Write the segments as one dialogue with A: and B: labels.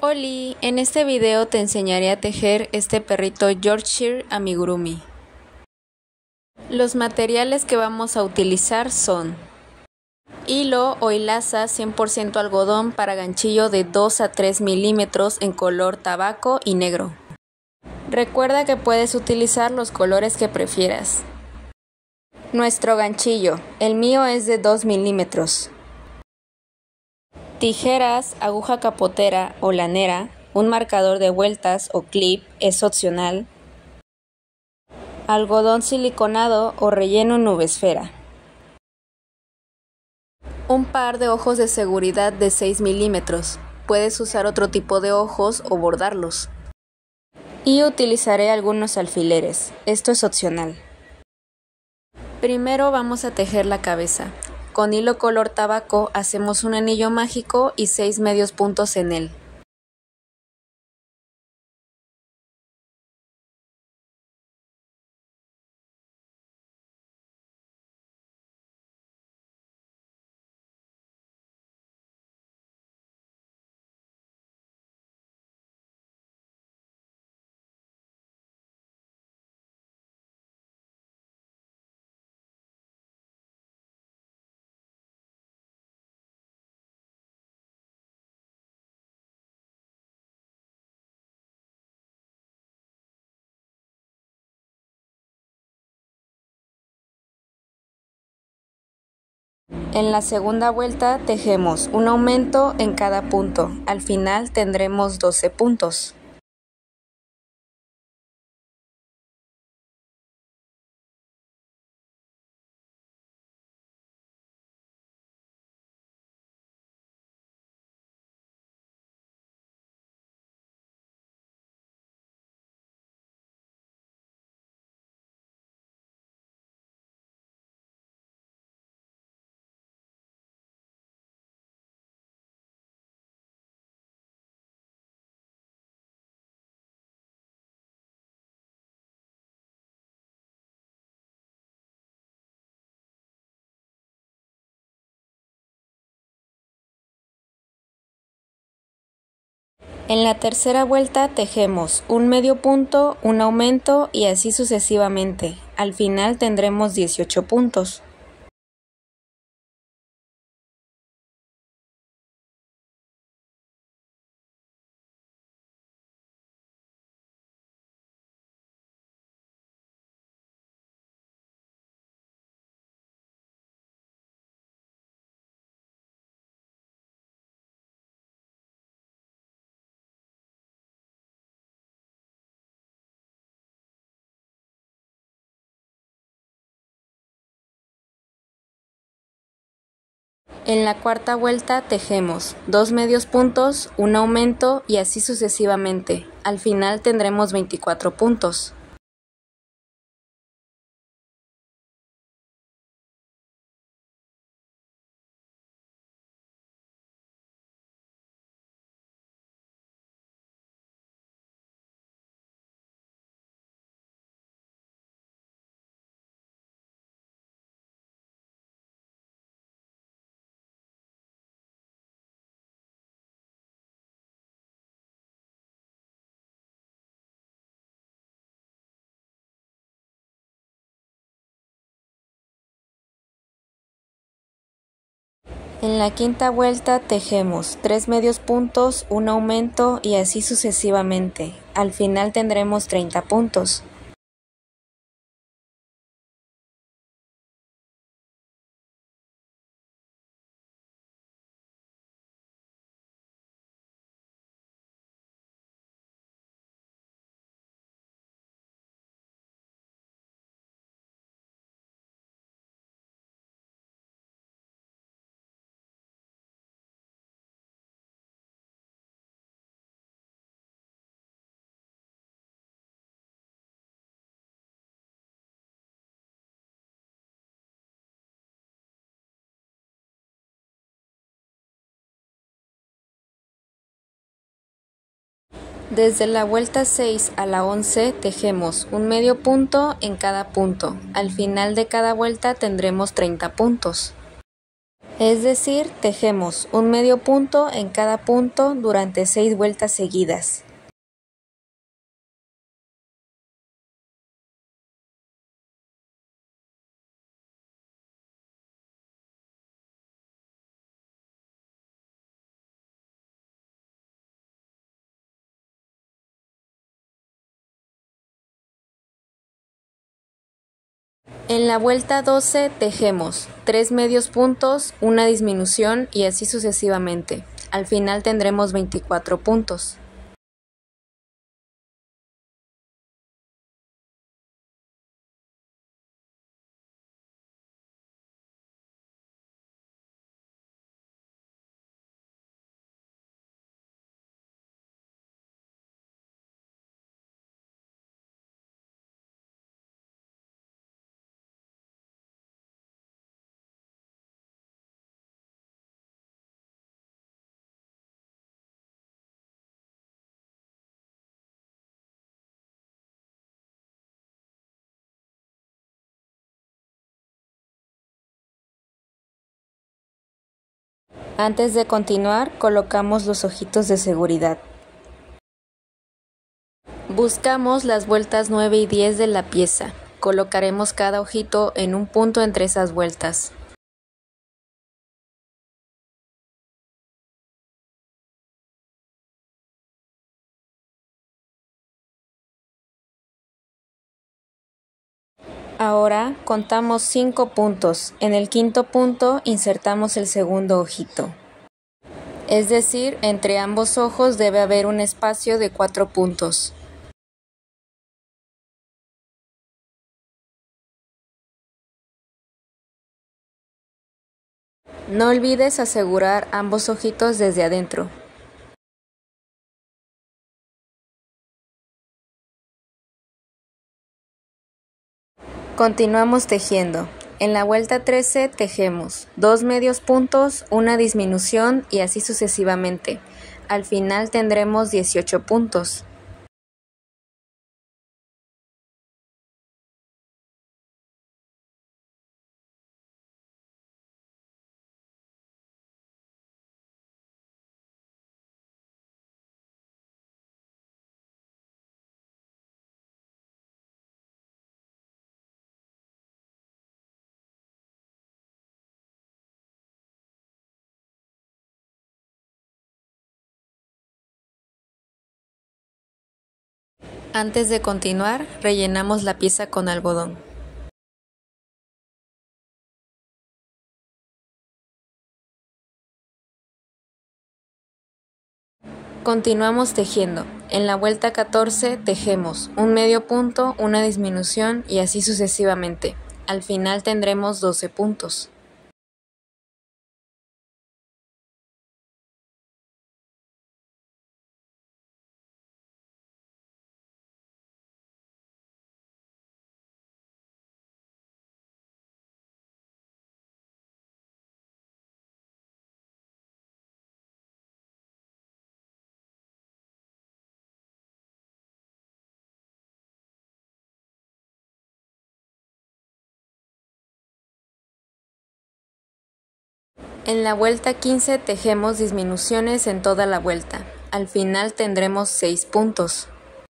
A: Oli, en este video te enseñaré a tejer este perrito Yorkshire amigurumi. Los materiales que vamos a utilizar son hilo o hilaza 100% algodón para ganchillo de 2 a 3 milímetros en color tabaco y negro. Recuerda que puedes utilizar los colores que prefieras. Nuestro ganchillo, el mío es de 2 milímetros. Tijeras, aguja capotera o lanera, un marcador de vueltas o clip es opcional, algodón siliconado o relleno nubesfera, un par de ojos de seguridad de 6 milímetros, puedes usar otro tipo de ojos o bordarlos, y utilizaré algunos alfileres, esto es opcional. Primero vamos a tejer la cabeza. Con hilo color tabaco hacemos un anillo mágico y 6 medios puntos en él. En la segunda vuelta tejemos un aumento en cada punto, al final tendremos 12 puntos. En la tercera vuelta tejemos un medio punto, un aumento y así sucesivamente. Al final tendremos 18 puntos. En la cuarta vuelta tejemos 2 medios puntos, un aumento y así sucesivamente. Al final tendremos 24 puntos. En la quinta vuelta tejemos 3 medios puntos, un aumento y así sucesivamente. Al final tendremos 30 puntos. Desde la vuelta 6 a la 11 tejemos un medio punto en cada punto. Al final de cada vuelta tendremos 30 puntos. Es decir, tejemos un medio punto en cada punto durante 6 vueltas seguidas. En la vuelta 12 tejemos 3 medios puntos, una disminución y así sucesivamente. Al final tendremos 24 puntos. Antes de continuar, colocamos los ojitos de seguridad. Buscamos las vueltas 9 y 10 de la pieza. Colocaremos cada ojito en un punto entre esas vueltas. Ahora contamos 5 puntos. En el quinto punto insertamos el segundo ojito. Es decir, entre ambos ojos debe haber un espacio de 4 puntos. No olvides asegurar ambos ojitos desde adentro. Continuamos tejiendo. En la vuelta 13 tejemos 2 medios puntos, una disminución y así sucesivamente. Al final tendremos 18 puntos. Antes de continuar, rellenamos la pieza con algodón. Continuamos tejiendo. En la vuelta 14 tejemos un medio punto, una disminución y así sucesivamente. Al final tendremos 12 puntos. En la vuelta 15 tejemos disminuciones en toda la vuelta. Al final tendremos 6 puntos.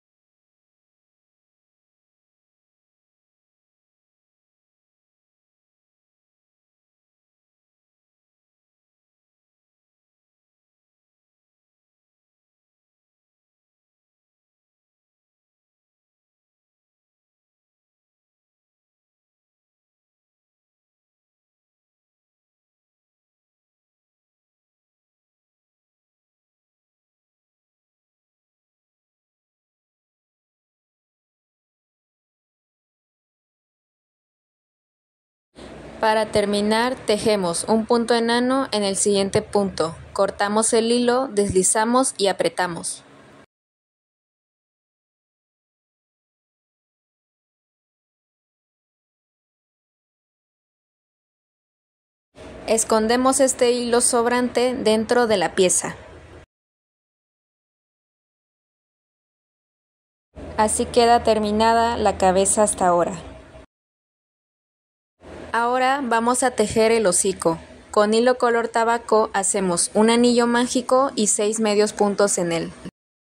A: Para terminar, tejemos un punto enano en el siguiente punto. Cortamos el hilo, deslizamos y apretamos. Escondemos este hilo sobrante dentro de la pieza. Así queda terminada la cabeza hasta ahora. Ahora vamos a tejer el hocico. Con hilo color tabaco hacemos un anillo mágico y 6 medios puntos en él.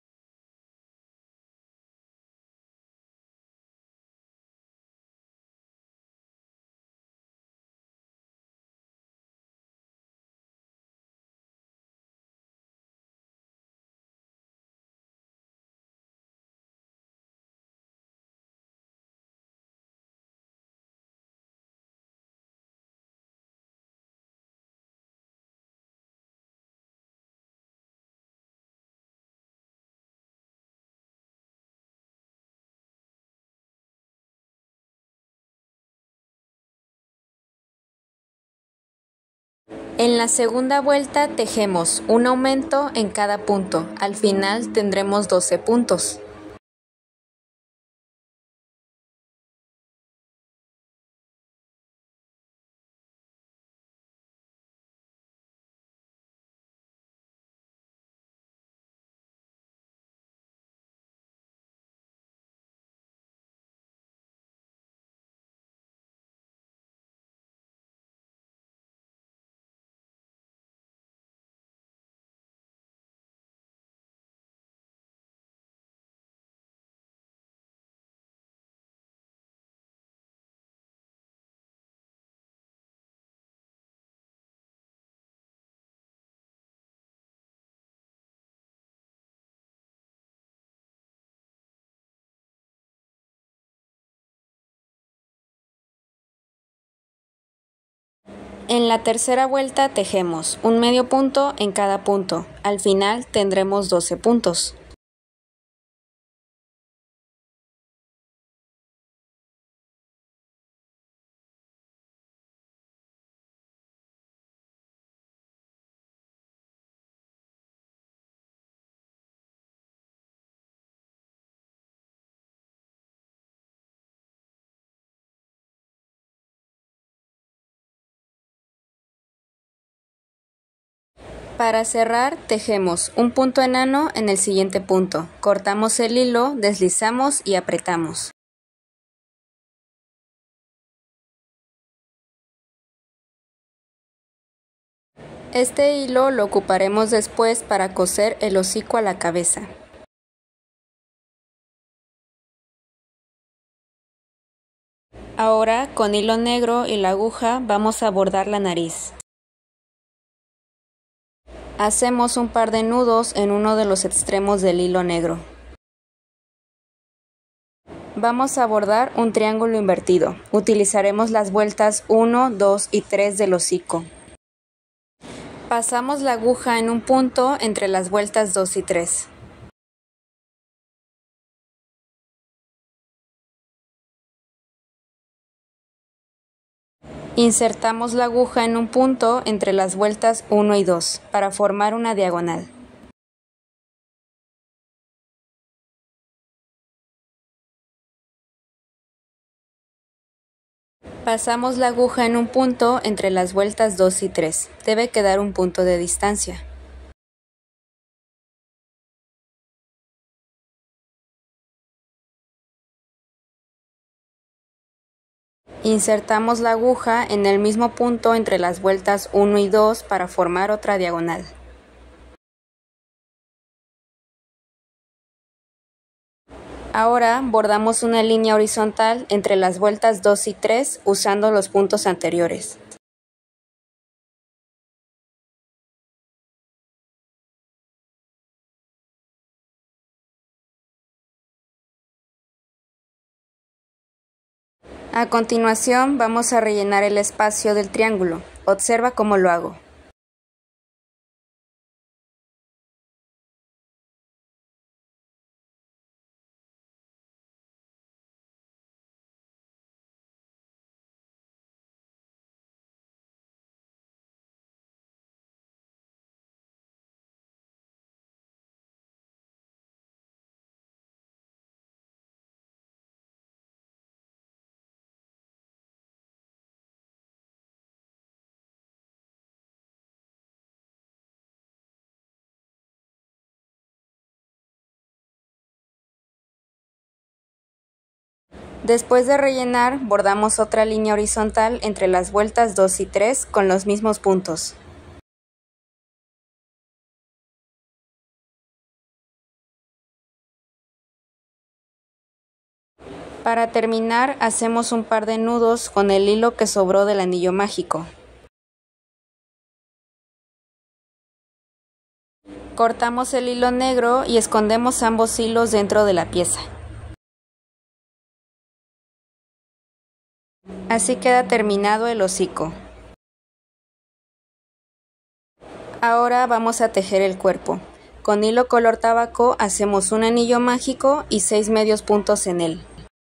A: En la segunda vuelta tejemos un aumento en cada punto. Al final tendremos 12 puntos. En la tercera vuelta tejemos un medio punto en cada punto. Al final tendremos 12 puntos. Para cerrar, tejemos un punto enano en el siguiente punto. Cortamos el hilo, deslizamos y apretamos. Este hilo lo ocuparemos después para coser el hocico a la cabeza. Ahora, con hilo negro y la aguja, vamos a bordar la nariz. Hacemos un par de nudos en uno de los extremos del hilo negro. Vamos a bordar un triángulo invertido. Utilizaremos las vueltas 1, 2 y 3 del hocico. Pasamos la aguja en un punto entre las vueltas 2 y 3. Insertamos la aguja en un punto entre las vueltas 1 y 2 para formar una diagonal. Pasamos la aguja en un punto entre las vueltas 2 y 3. Debe quedar un punto de distancia. Insertamos la aguja en el mismo punto entre las vueltas 1 y 2 para formar otra diagonal. Ahora bordamos una línea horizontal entre las vueltas 2 y 3 usando los puntos anteriores. A continuación vamos a rellenar el espacio del triángulo. Observa cómo lo hago. Después de rellenar, bordamos otra línea horizontal entre las vueltas 2 y 3 con los mismos puntos. Para terminar, hacemos un par de nudos con el hilo que sobró del anillo mágico. Cortamos el hilo negro y escondemos ambos hilos dentro de la pieza. Así queda terminado el hocico. Ahora vamos a tejer el cuerpo. Con hilo color tabaco hacemos un anillo mágico y 6 medios puntos en él.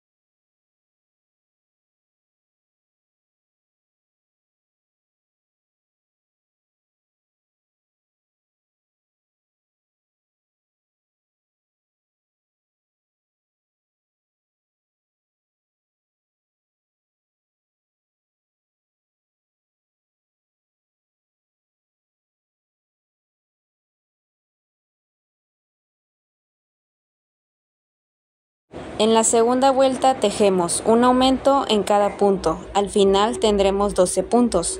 A: En la segunda vuelta tejemos un aumento en cada punto. Al final tendremos 12 puntos.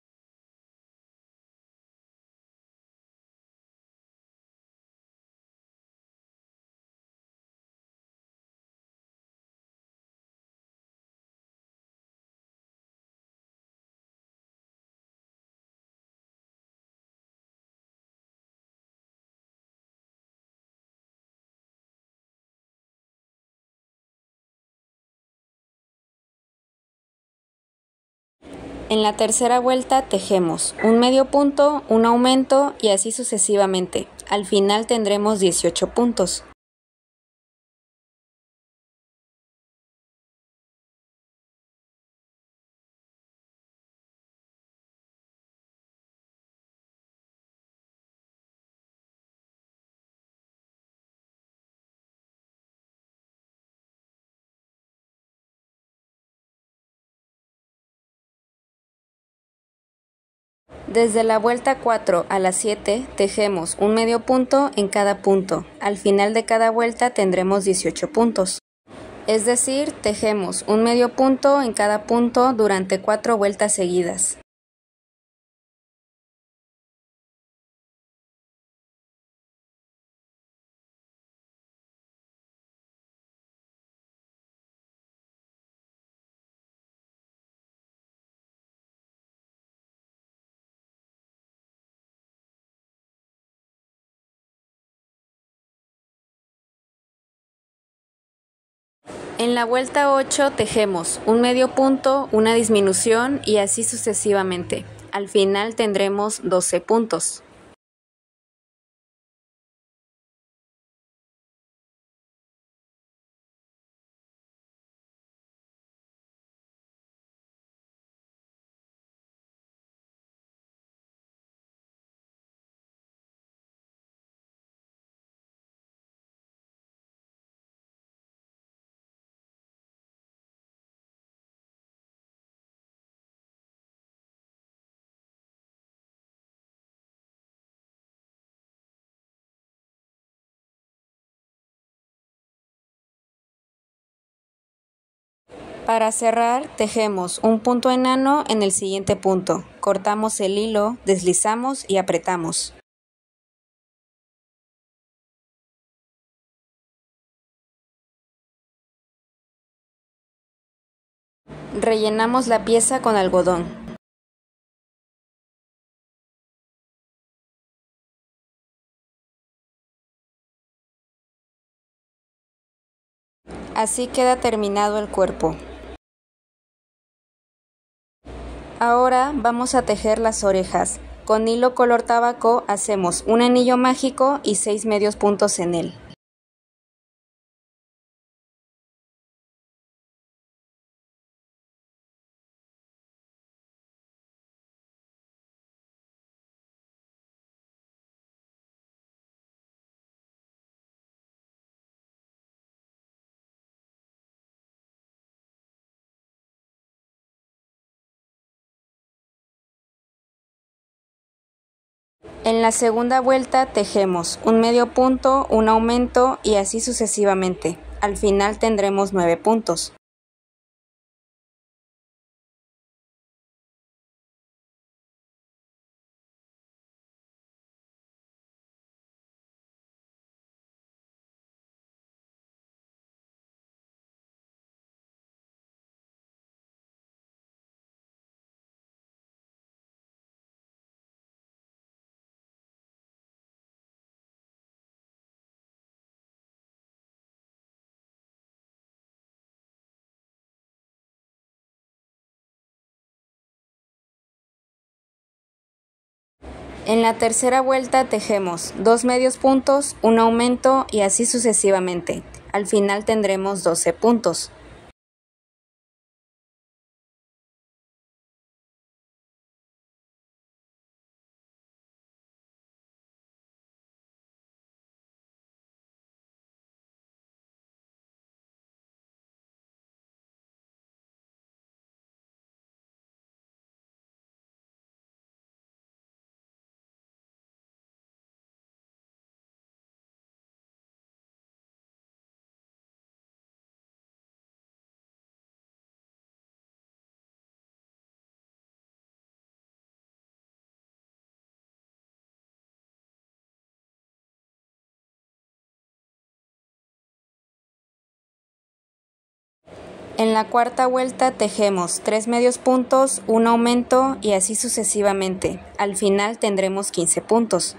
A: En la tercera vuelta tejemos un medio punto, un aumento y así sucesivamente. Al final tendremos 18 puntos. Desde la vuelta 4 a la 7 tejemos un medio punto en cada punto. Al final de cada vuelta tendremos 18 puntos. Es decir, tejemos un medio punto en cada punto durante 4 vueltas seguidas. En la vuelta 8 tejemos un medio punto, una disminución y así sucesivamente. Al final tendremos 12 puntos. Para cerrar, tejemos un punto enano en el siguiente punto. Cortamos el hilo, deslizamos y apretamos. Rellenamos la pieza con algodón. Así queda terminado el cuerpo. Ahora vamos a tejer las orejas. Con hilo color tabaco hacemos un anillo mágico y 6 medios puntos en él. En la segunda vuelta tejemos un medio punto, un aumento y así sucesivamente. Al final tendremos 9 puntos. En la tercera vuelta tejemos 2 medios puntos, un aumento y así sucesivamente. Al final tendremos 12 puntos. En la cuarta vuelta tejemos 3 medios puntos, un aumento y así sucesivamente. Al final tendremos 15 puntos.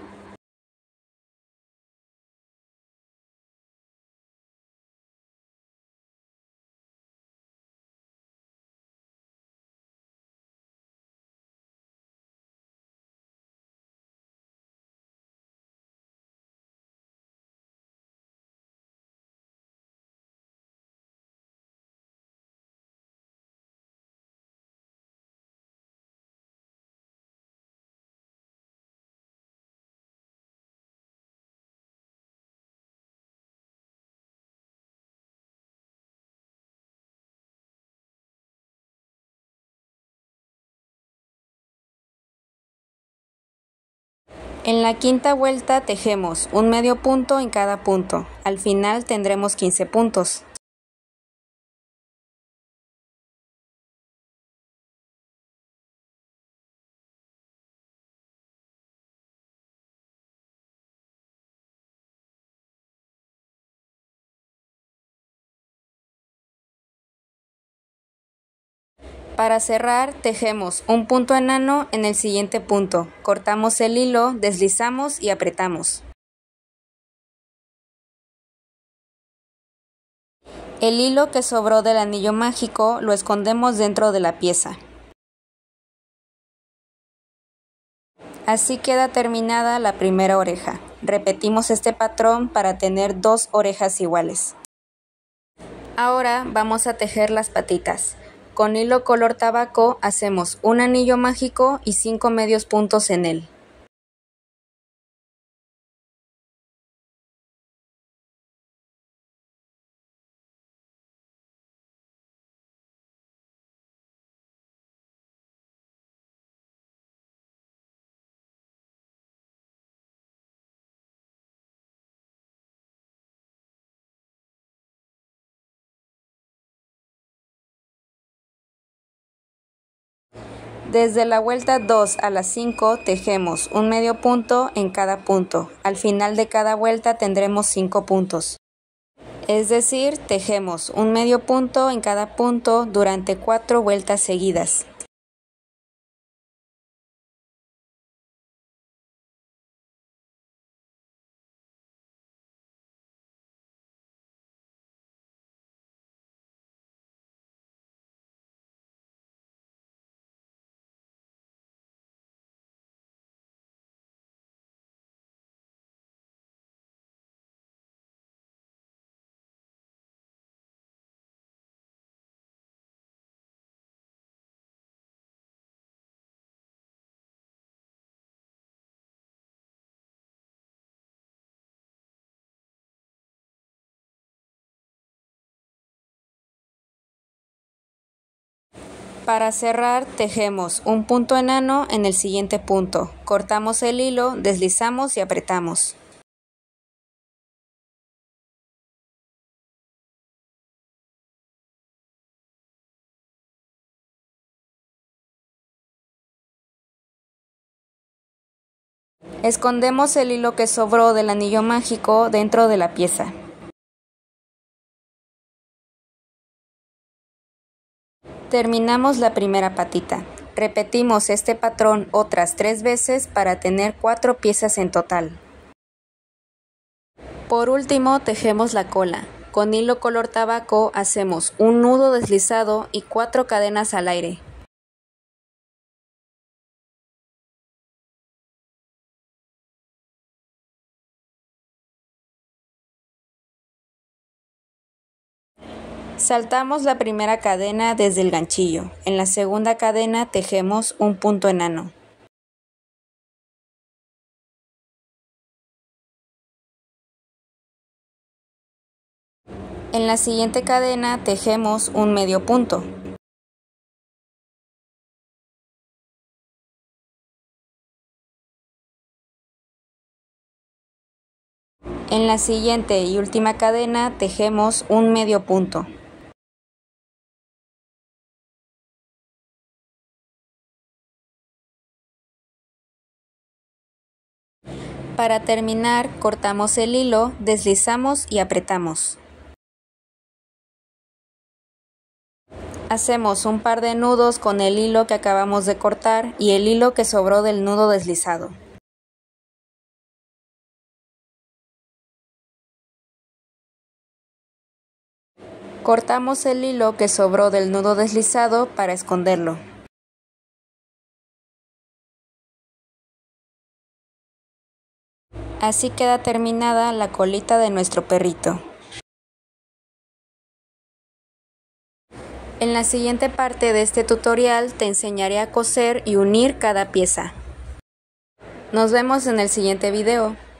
A: En la quinta vuelta tejemos un medio punto en cada punto. Al final tendremos 15 puntos. Para cerrar, tejemos un punto enano en el siguiente punto. Cortamos el hilo, deslizamos y apretamos. El hilo que sobró del anillo mágico lo escondemos dentro de la pieza. Así queda terminada la primera oreja. Repetimos este patrón para tener 2 orejas iguales. Ahora vamos a tejer las patitas. Con hilo color tabaco hacemos un anillo mágico y 5 medios puntos en él. Desde la vuelta 2 a la 5 tejemos un medio punto en cada punto. Al final de cada vuelta tendremos 5 puntos. Es decir, tejemos un medio punto en cada punto durante 4 vueltas seguidas. Para cerrar, tejemos un punto enano en el siguiente punto. Cortamos el hilo, deslizamos y apretamos. Escondemos el hilo que sobró del anillo mágico dentro de la pieza. Terminamos la primera patita. Repetimos este patrón otras 3 veces para tener 4 piezas en total. Por último, tejemos la cola. Con hilo color tabaco hacemos un nudo deslizado y 4 cadenas al aire. Saltamos la primera cadena desde el ganchillo. En la segunda cadena tejemos un punto enano. En la siguiente cadena tejemos un medio punto. En la siguiente y última cadena tejemos un medio punto. Para terminar, cortamos el hilo, deslizamos y apretamos. Hacemos un par de nudos con el hilo que acabamos de cortar y el hilo que sobró del nudo deslizado. Cortamos el hilo que sobró del nudo deslizado para esconderlo. Así queda terminada la colita de nuestro perrito. En la siguiente parte de este tutorial te enseñaré a coser y unir cada pieza. Nos vemos en el siguiente video.